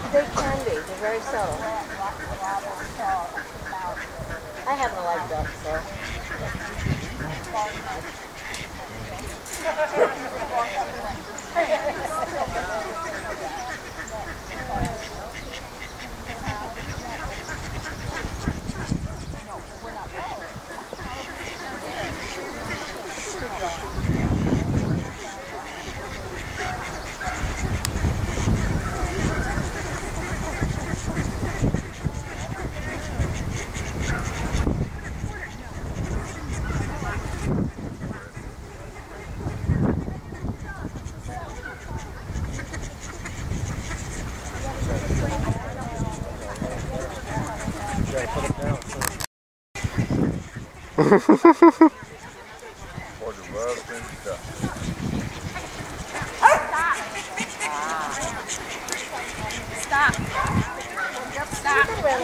They can be. They're very subtle. I haven't liked duck, so. Stop. Stop.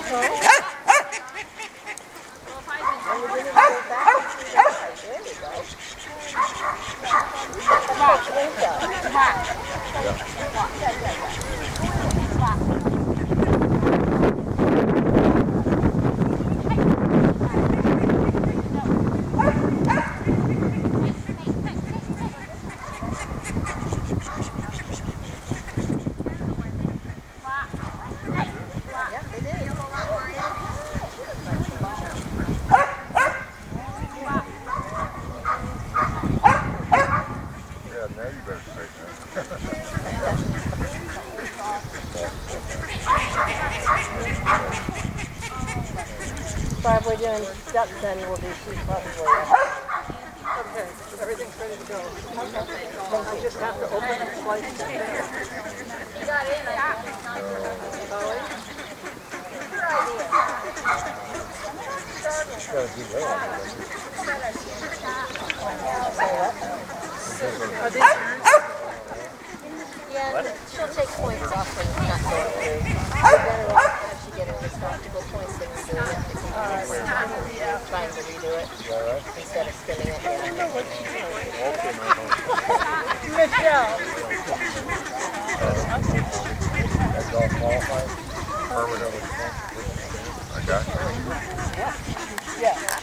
But if we're doing duck, then we'll do sheep probably. Okay, everything's ready to go. Okay. I just have to open the slice. You got in, I Yeah, she'll take points off when it's not going through. Then it'll actually get her historical points and redo it. Trying to redo it instead of spinning it. Michelle. That's all qualified? Permanently. Okay. Yeah.